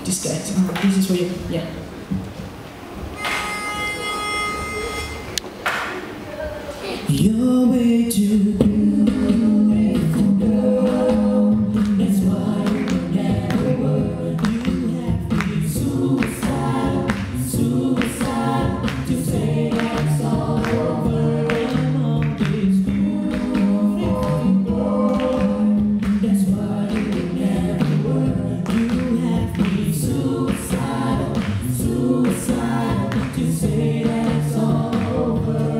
This guy. This is for you. Yeah. You're way too beautiful, girl. That's why you never were. You have been suicidal, suicidal to say that it's all over. I'm on this beautiful boy. That's why you never were. You have been suicidal, suicidal to say that it's all over.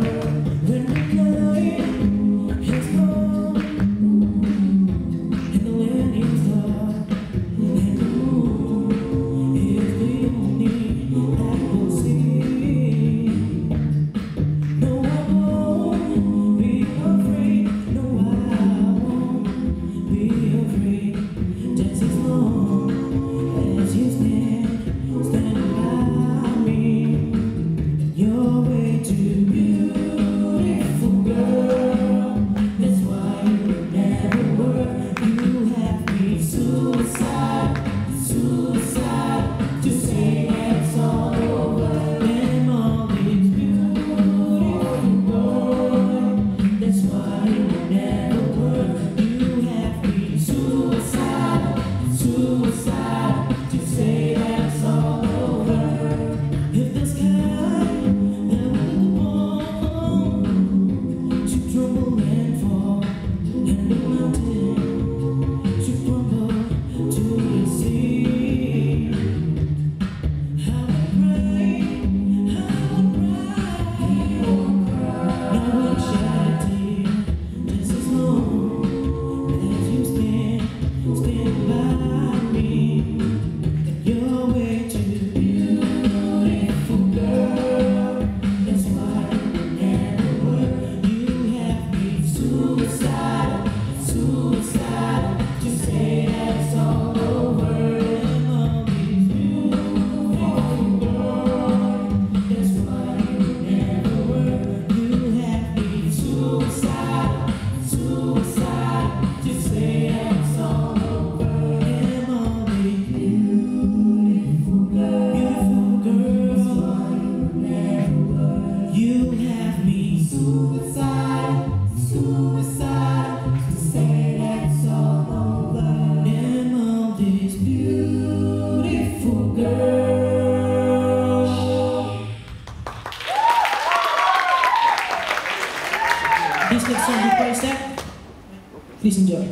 This next song before I start, please enjoy.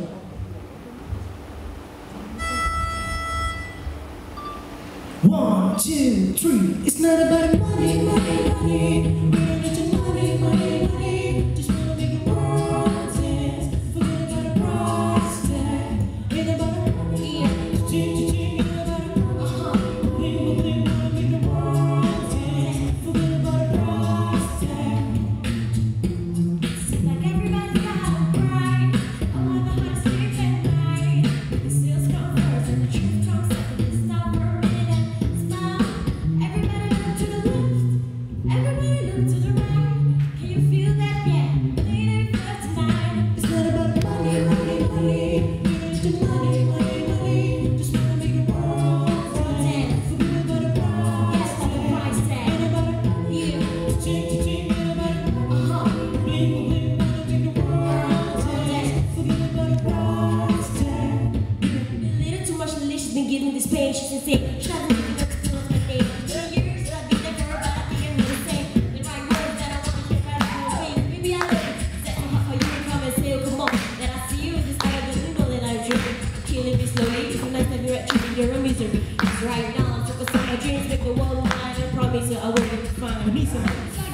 One, two, three. It's not about money, money, money. We don't need your money, money, money. Just wanna make the world dance. Forget about the price tag. Ain't about the money, ain't about the bling, bling, wanna make the world dance. Forget about the price tag. Seems like everybody's got a pride. I wonder how to sleep at night. The sales come first and the truth comes second. It's not working and smile. Everybody look to the left. Everybody look to the right. Can you feel that? Yeah. Lady first tonight. It's not about money, money, money. We don't need your money, money, money. Just wanna make the world dance. Forget about the price Yes, the price tag. Ain't about the money, You. ain't about the bling, bling, wanna make the world dance. Forget about the price tag. A little too much delicious been giving this pain. She can say, try to make it up to us like they. 20 years that I've been there for her, but I think I'm really the same. The right words that I want to hear out of your pain. Baby, I love it. Set my heart for you to come and say, oh, come on. That I see you in this eye, but you know that I'm driven. Killing me slowly. It's a nice time you're at tripping, you're a misery. It's right now. Took us on my dreams, make the world mine. I promise you I will be fine. Vanessa.